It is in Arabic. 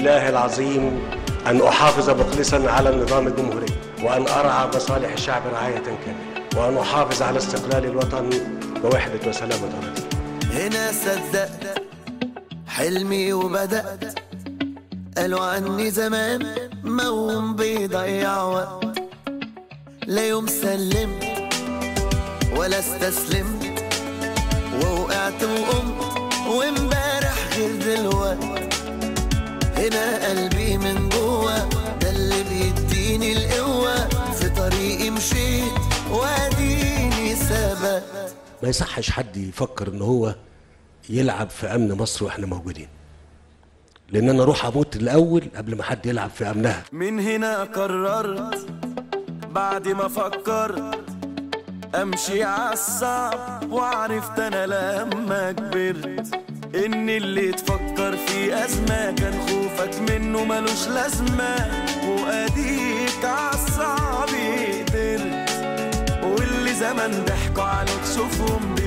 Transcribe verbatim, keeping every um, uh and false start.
بالله العظيم أن أحافظ مخلصا على النظام الجمهوري، وأن أرعى مصالح الشعب رعاية كاملة، وأن أحافظ على استقلال الوطن ووحدة وسلامة أرضه. هنا صدقت حلمي وبدأت، قالوا عني زمان موم بيضيع وقت، لا يوم سلمت ولا استسلمت، ووقعت وقمت وامبارح غير دلوقت. هنا قلبي من جوا ده اللي بيديني القوة، في طريقي مشيت واديني ثبت. ما يصحش حد يفكر ان هو يلعب في امن مصر واحنا موجودين، لان انا اروح اموت الاول قبل ما حد يلعب في امنها. من هنا قررت بعد ما فكرت امشي عالصعب، وعرفت انا لما كبرت ان اللي تفكر في ازمه كان خوفك منه ملوش لازمه، واديك عالصعب قدرت. واللي زمان ضحكوا عليك شوفهم